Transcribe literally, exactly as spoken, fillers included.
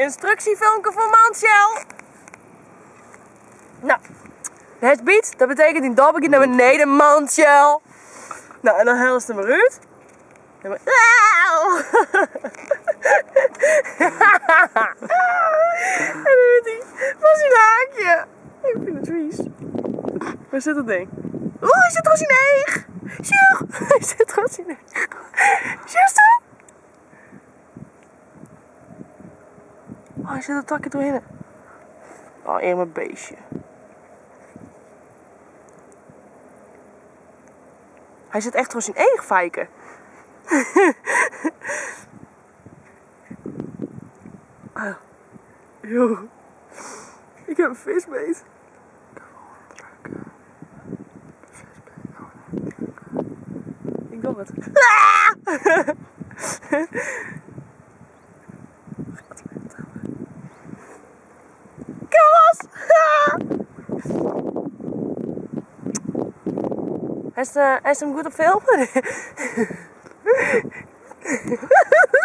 instructiefilmpje voor Mansjel. Nou, het biedt, dat betekent in dat begint naar beneden, Mansjel. Nou, en dan helst hem eruit. En dan... En dan doet hij van zijn haakje. Ik vind het vies. Waar zit dat ding? Oeh, hij zit er als een eeg. Sjoe, hij zit er als een eeg. Sjoe, oh, hij zit er takje doorheen. Oh, in mijn beestje. Hij zit echt als een eeg, Fijke. Ah. Yo. Ik heb een visbeet. Ik doe het. Kalas! Hij is, uh, hij is hem goed op film?